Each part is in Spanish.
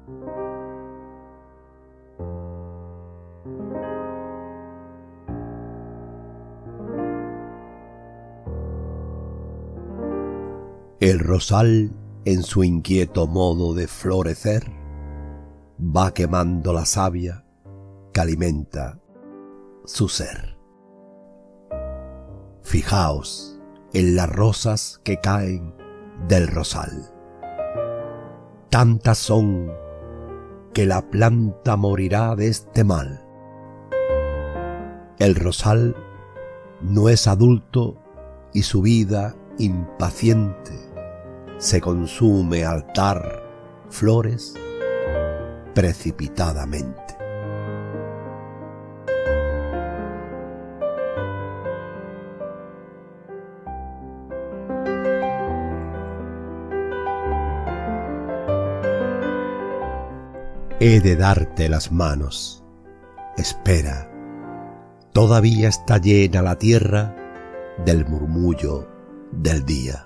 El rosal, en su inquieto modo de florecer, va quemando la savia que alimenta su ser. Fijaos en las rosas que caen del rosal. Tantas son que la planta morirá de este mal. El rosal no es adulto y su vida impaciente se consume al dar flores precipitadamente. He de darte las manos. Espera, todavía está llena la tierra del murmullo del día.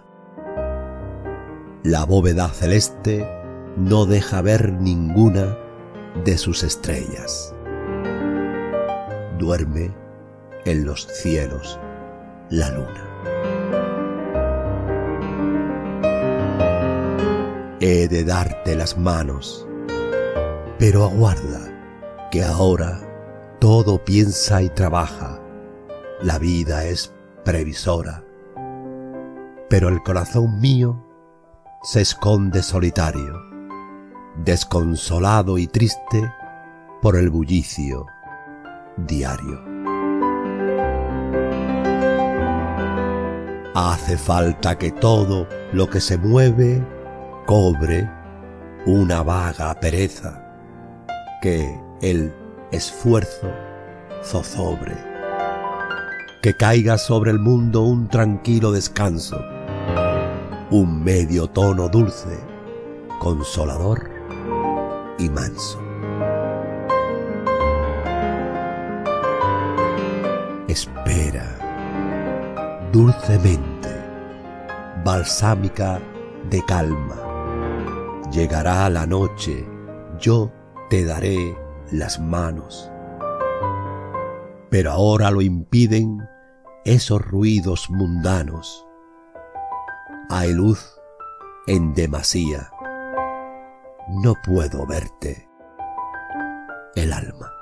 La bóveda celeste no deja ver ninguna de sus estrellas. Duerme en los cielos la luna. He de darte las manos, pero aguarda, que ahora todo piensa y trabaja. La vida es previsora, pero el corazón mío se esconde solitario, desconsolado y triste por el bullicio diario. Hace falta que todo lo que se mueve cobre una vaga pereza, que el esfuerzo zozobre, que caiga sobre el mundo un tranquilo descanso, un medio tono dulce, consolador y manso. Espera, dulcemente, balsámica de calma. Llegará la noche, yo te daré las manos. Pero ahora lo impiden esos ruidos mundanos. Hay luz en demasía. No puedo verte el alma.